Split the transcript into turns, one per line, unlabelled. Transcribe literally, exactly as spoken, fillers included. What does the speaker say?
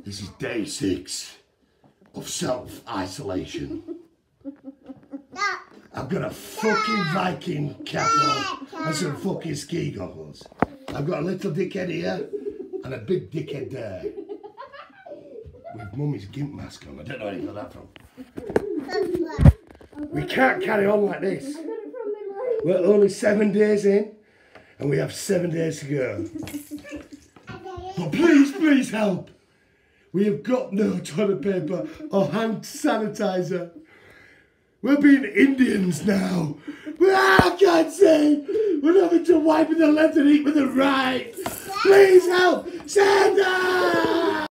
This is day six of self-isolation. I've got a fucking Viking cap on and some fucking ski goggles. I've got a little dickhead here and a big dickhead there. With mummy's gimp mask on. I don't know where you got that from. We can't carry on like this. We're only seven days in and we have seven days to go. But please, please help. We have got no toilet paper or hand sanitizer. We're being Indians now. Ah, I can't say. We're having to wipe with the left and eat with the right. Please help. Santa!